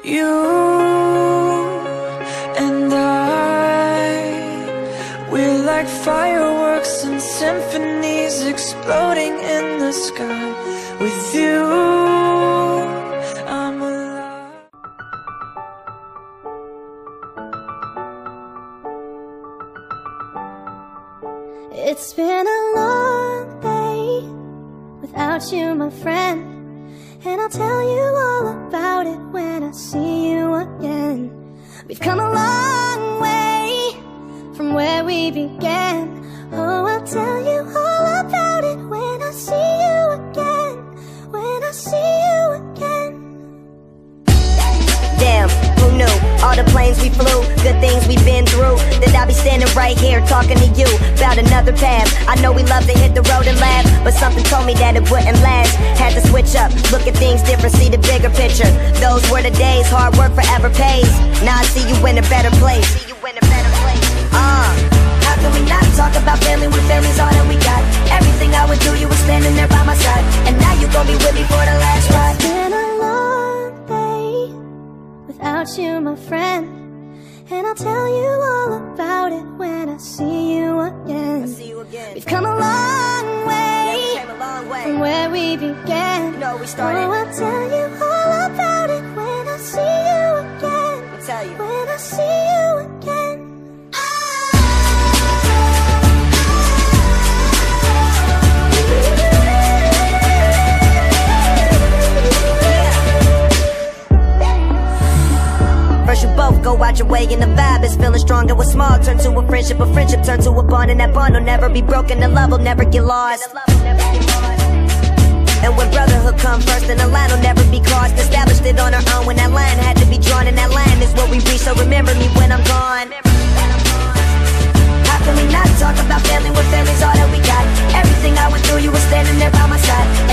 You and we're like fireworks and symphonies exploding in the sky. With you, I'm alive. It's been a long day without you, my friend, and I'll tell you all about it when I see you again. We've come a long way from where we began. Oh, I'll tell you all about it when I see you again. When I see you again. Damn, who knew? All the planes we flew, good things we've been through, that I'll be standing right here talking to you about another path. I know we love to hit the road and laugh, but something told me that it wouldn't last. Had to switch up, look at things different, see the bigger picture. Those were the days, hard work forever pays. Now I see you in a better place. How can we not talk about family when family's all that we got? Everything I would do, you were standing there by my side, and now you gon' be with me for the last ride. It's been a long day without you, my friend, and I'll tell you all about it when I see you again. We've come a long way, from where we began. Oh, I'll tell you all about it when I see you again. When I see you again. First you both go out your way and the vibe is feeling strong. And what's small turn to a friendship turn to a bond. And that bond will never be broken, the love will never get lost. And when brotherhood come first, then the line will never be crossed. Established it on our own when that line had to be drawn. And that line is what we reach, so remember me when I'm gone. How can we not talk about family when family's all that we got? Everything I went through, you were standing there by my side.